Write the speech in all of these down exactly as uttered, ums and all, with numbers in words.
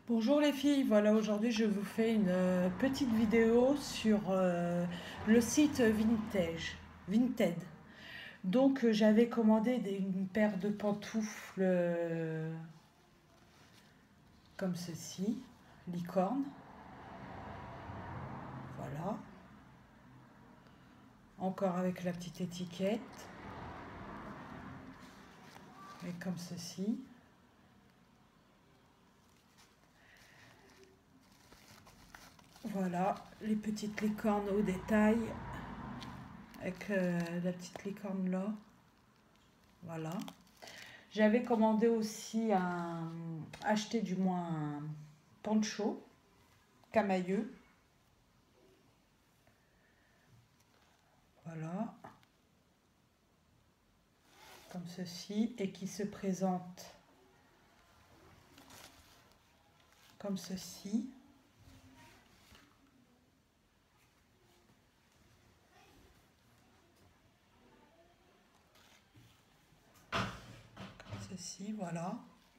Bonjour les filles, voilà aujourd'hui je vous fais une euh, petite vidéo sur euh, le site Vintage, Vinted. Donc euh, j'avais commandé des- une paire de pantoufles euh, comme ceci, licorne, voilà, encore avec la petite étiquette, et comme ceci. Voilà, les petites licornes au détail, avec euh, la petite licorne là, voilà. J'avais commandé aussi un, acheté du moins un poncho camailleux, voilà, comme ceci, et qui se présente comme ceci. Comme ceci, voilà.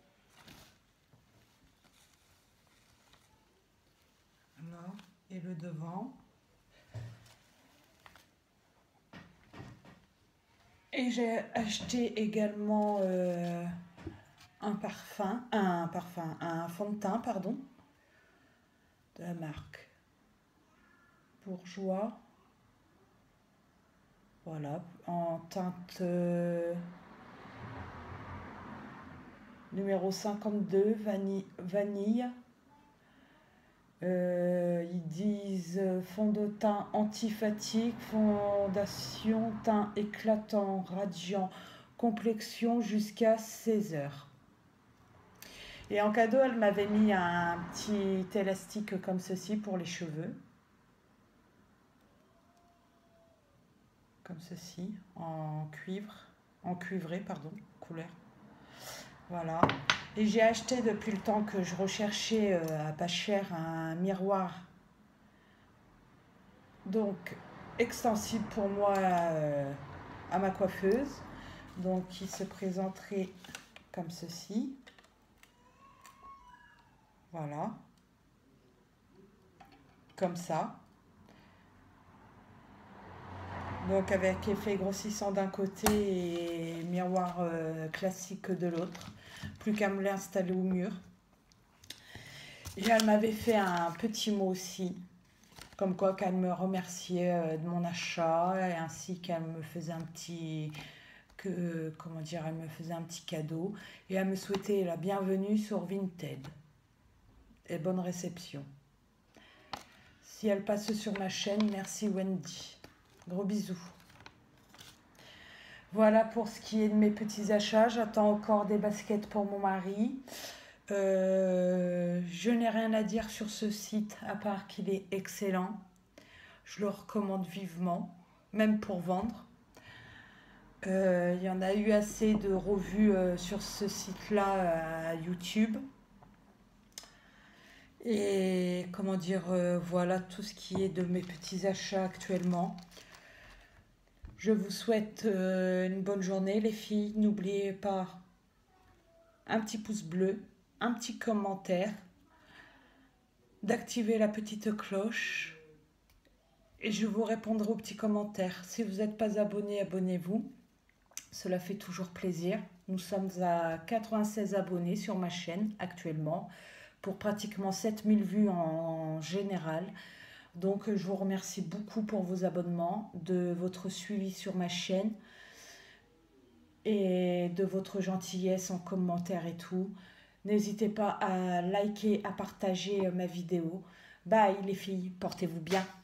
Voilà, et le devant. Et j'ai acheté également euh, un parfum, un parfum, un fond de teint, pardon, de la marque Bourjois. Voilà, en teinte euh, numéro cinquante-deux, vanille. vanille. Euh, ils disent euh, fond de teint anti-fatigue, fondation, teint éclatant, radiant, complexion jusqu'à seize heures. Et en cadeau, elle m'avait mis un petit élastique comme ceci pour les cheveux. Comme ceci, en cuivre, en cuivré, pardon, couleur. Voilà. Et j'ai acheté depuis le temps que je recherchais euh, à pas cher un miroir. Donc, extensible pour moi euh, à ma coiffeuse. Donc, qui se présenterait comme ceci. Voilà. Comme ça. Donc, avec effet grossissant d'un côté et miroir euh, classique de l'autre. Plus qu'à me l'installer au mur. Et elle m'avait fait un petit mot aussi. Comme quoi qu'elle me remerciait euh, de mon achat et ainsi qu'elle me faisait un petit que comment dire elle me faisait un petit cadeau et elle me souhaitait la bienvenue sur Vinted et bonne réception. Si elle passe sur ma chaîne, merci Wendy. Gros bisous. Voilà pour ce qui est de mes petits achats. J'attends encore des baskets pour mon mari. Euh, je n'ai rien à dire sur ce site à part qu'il est excellent. Je le recommande vivement, même pour vendre. Euh, il y en a eu assez de revues euh, sur ce site-là à YouTube. Et comment dire, euh, voilà tout ce qui est de mes petits achats actuellement. Je vous souhaite euh, une bonne journée les filles. N'oubliez pas un petit pouce bleu, un petit commentaire, d'activer la petite cloche. Et je vous répondrai aux petits commentaires. Si vous n'êtes pas abonné, abonnez-vous. Cela fait toujours plaisir. Nous sommes à quatre-vingt-seize abonnés sur ma chaîne actuellement pour pratiquement sept mille vues en général. Donc je vous remercie beaucoup pour vos abonnements, de votre suivi sur ma chaîne et de votre gentillesse en commentaire et tout. N'hésitez pas à liker, à partager ma vidéo. Bye les filles, portez-vous bien.